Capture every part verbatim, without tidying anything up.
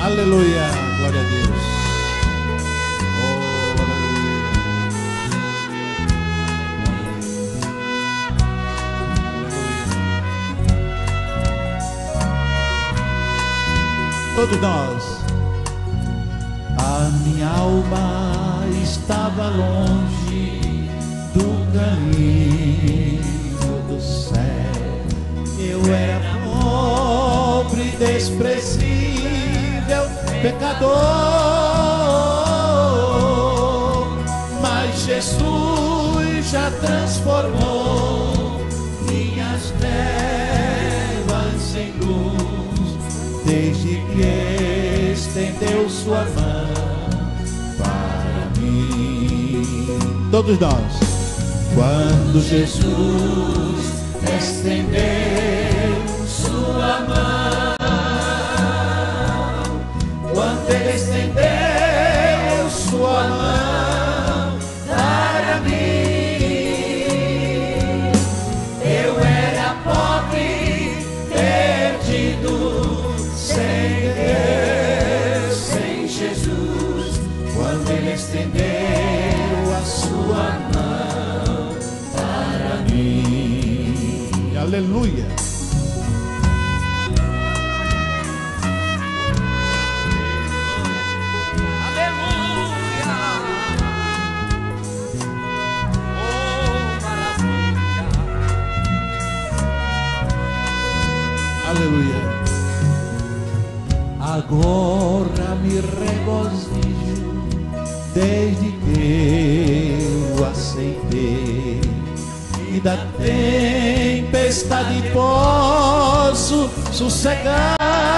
Aleluia, glória a Deus. Oh, aleluia. Aleluia. Todos nós. A minha alma estava longe do caminho do céu. Eu era pobre, desprezível, pecador, mas Jesus já transformou minhas trevas em luz, desde que estendeu sua mão para mim. Todos nós. Quando Jesus estendeu sua mão, quando ele estendeu sua mão para mim, eu era pobre, perdido, sem Deus, sem Jesus. Quando ele estendeu a sua mão para mim. Aleluia. Aleluia. Agora me regozijo desde que eu aceitei, e da tempestade posso sossegar,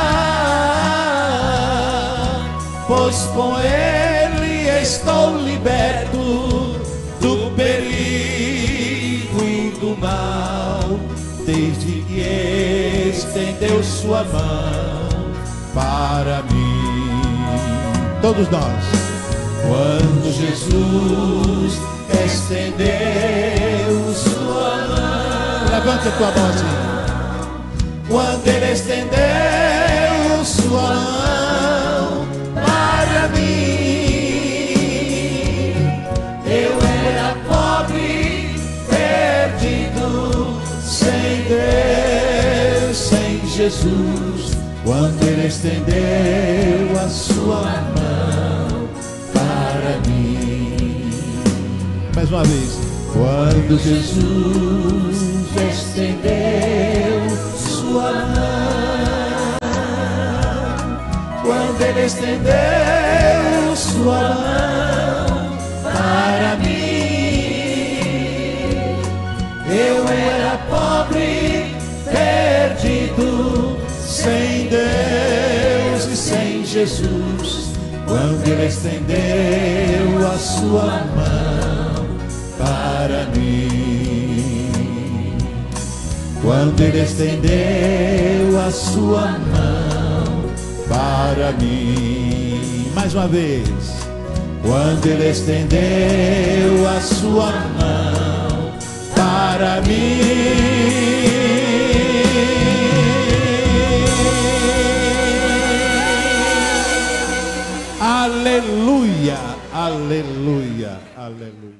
pois com ele estou liberto do perigo e do mal, desde que estendeu sua mão para mim. Todos nós. Quando Jesus estendeu sua mão, levante a tua mão assim. Quando ele estendeu sua mão para mim, eu era pobre, perdido, sem Deus, sem Jesus. Quando ele estendeu a sua mão para mim. Mais uma vez. Quando Jesus estendeu sua mão, quando ele estendeu sua mão para mim, eu era pobre, perdido, sem Deus e sem Jesus. Quando ele estendeu a sua mão para mim, quando ele estendeu a sua mão para mim. Mais uma vez. Quando ele estendeu a sua mão para mim. Aleluia, aleluia, aleluia.